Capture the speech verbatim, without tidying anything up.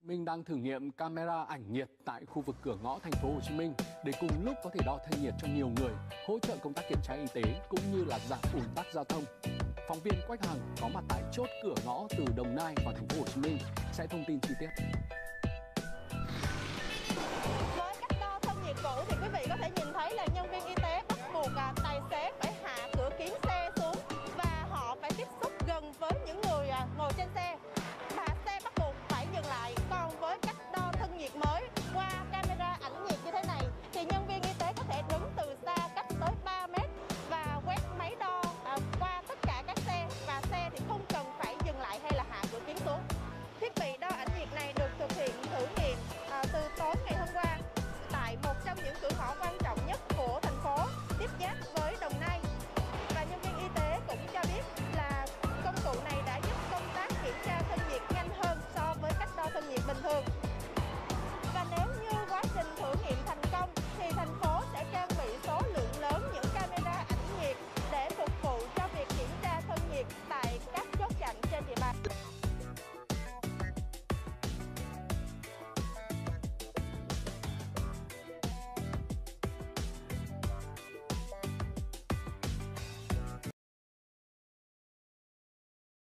Mình đang thử nghiệm camera ảnh nhiệt tại khu vực cửa ngõ thành phố Hồ Chí Minh để cùng lúc có thể đo thân nhiệt cho nhiều người, hỗ trợ công tác kiểm tra y tế cũng như là giảm ùn tắc giao thông. Phóng viên Quách Hằng có mặt tại chốt cửa ngõ từ Đồng Nai vào thành phố Hồ Chí Minh sẽ thông tin chi tiết. Với cách đo thân nhiệt cũ thì quý vị có thể nhìn thấy là